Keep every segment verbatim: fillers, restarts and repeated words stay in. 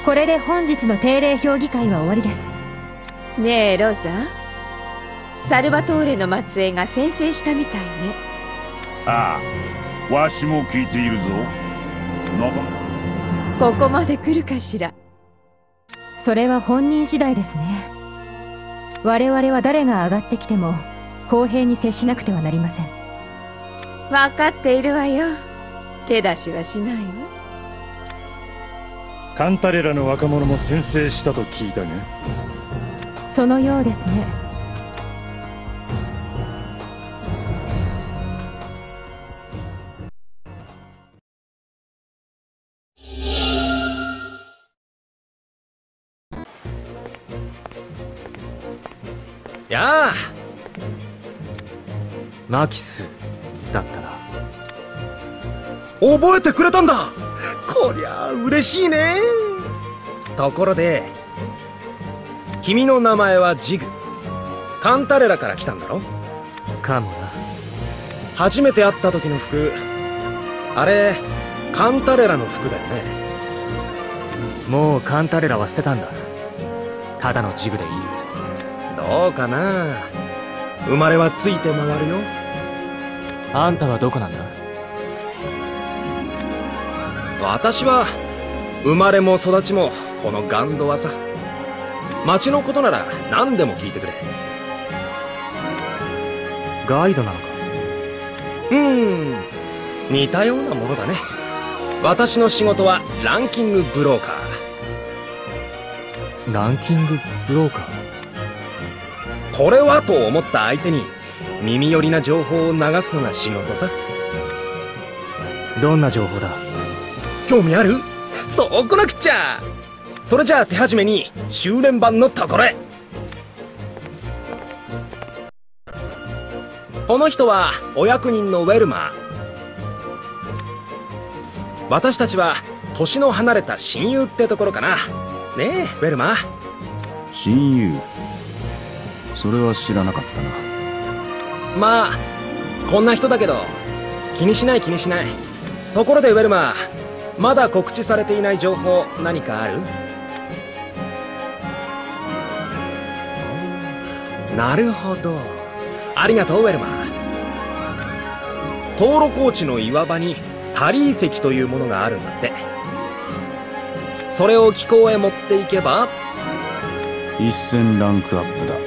これで本日の定例評議会は終わりです。 ねえロザ、サルバトーレの末裔が宣誓したみたいね。 ああ、わしも聞いているぞ。なだ、 ここまで来るかしら。 それは本人次第ですね。我々は誰が上がってきても公平に接しなくてはなりません。 分かっているわよ。手出しはしないわ。 カンタレラの若者も宣誓したと聞いたが。 そのようですね。 やあ、マキスだったな。覚えてくれたんだ。こりゃ嬉しいね。ところで君の名前はジグ。カンタレラから来たんだろ。かもな。初めて会った時の服、あれカンタレラの服だよね。もうカンタレラは捨てたんだ。ただのジグでいい。どうかな。生まれはついて回るよ。あんたはどこなんだ。私は生まれも育ちもこのガンドワさ。町のことなら何でも聞いてくれ。ガイドなのか。うーん、似たようなものだね。私の仕事はランキングブローカー。ランキングブローカー。これはと思った相手に耳寄りな情報を流すのが仕事さ。どんな情報だ。興味ある？そうこなくっちゃ。それじゃあ手始めに修練版のところへ。この人はお役人のウェルマー。私たちは年の離れた親友ってところかな。ねえウェルマー。 親友、それは知らなかったな。 まあこんな人だけど気にしない気にしない。ところでウェルマー、まだ告知されていない情報何かある？なるほど、ありがとうウェルマー。灯籠高地の岩場にタリー石というものがあるんだって。それを気候へ持っていけば一戦ランクアップだ。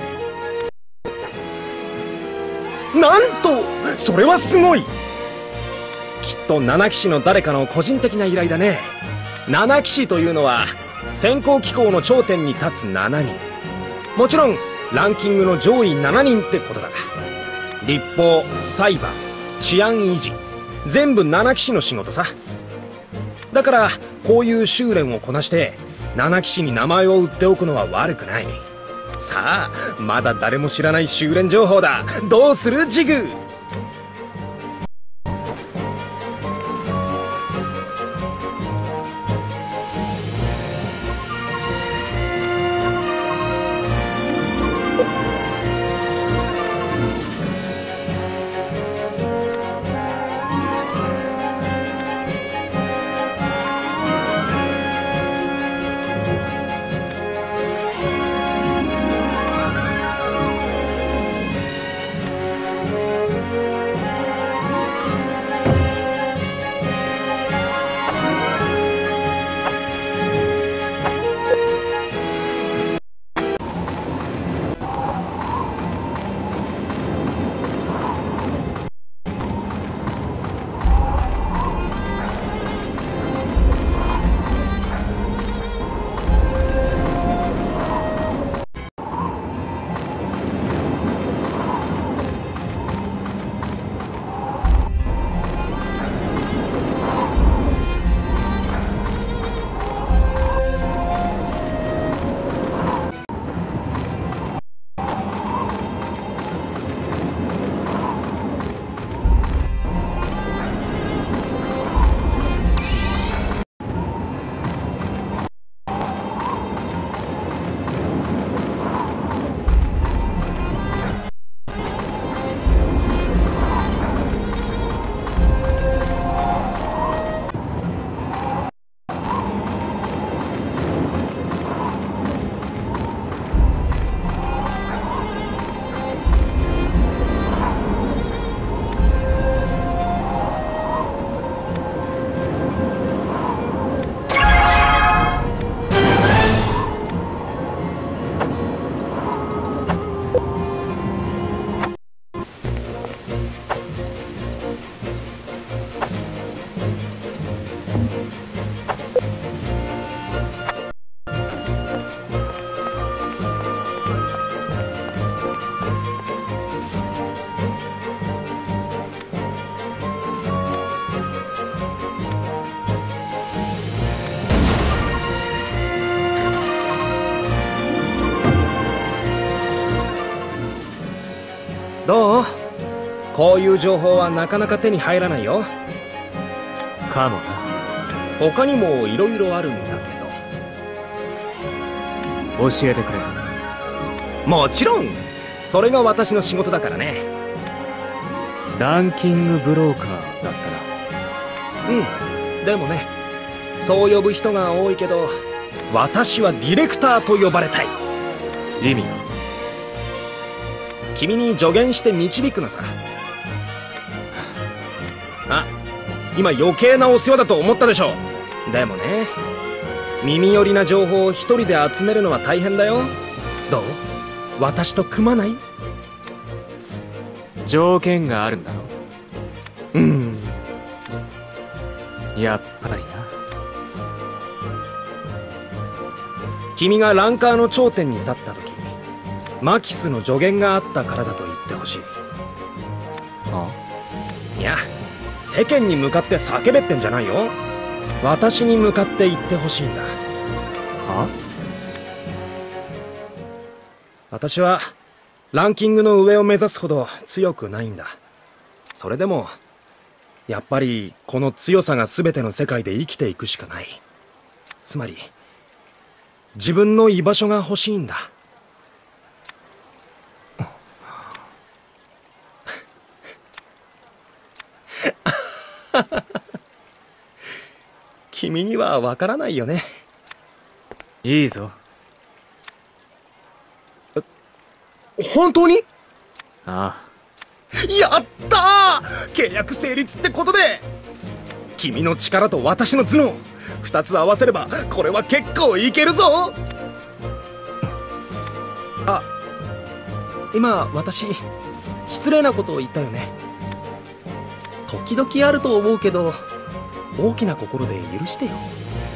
なんとそれはすごい。きっと七騎士の誰かの個人的な依頼だね。七騎士というのは選考機構の頂点に立つしちにん。もちろんランキングの上位しちにんってことだ。立法、裁判、治安維持、全部七騎士の仕事さ。だからこういう修練をこなして七騎士に名前を売っておくのは悪くない。さあまだ誰も知らない修練情報だ。どうするジグ。 こういう情報はなかなか手に入らないよ。 かもな。 他にも色々あるんだけ教えてくれ。 ど。もちろんそれが私の仕事だからね。 ランキングブローカーだったな。 うん、でもね、そう呼ぶ人が多いけど、私はディレクターと呼ばれたい。 意味は？ 君に助言して導くのさ。あ、今余計なお世話だと思ったでしょ。でもね、耳寄りな情報を一人で集めるのは大変だよ。どう？私と組まない？ 条件があるんだろ？ うん。 やっぱりな。 君がランカーの頂点に立った時、マキスの助言があったからだと言ってほしい。 あ？ いや、世間に向かって叫べってんじゃないよ。私に向かって言ってほしいんだ。 は？ 私はランキングの上を目指すほど強くないんだ。それでもやっぱりこの強さが全ての世界で生きていくしかない。つまり自分の居場所が欲しいんだ。君にはわからないよね。 いいぞ。 本当に？ ああ。やったー！契約成立ってことで。君の力と私の頭脳、二つ合わせればこれは結構いけるぞ。あ、今私失礼なことを言ったよね。時々あると思うけど、大きな心で許してよ。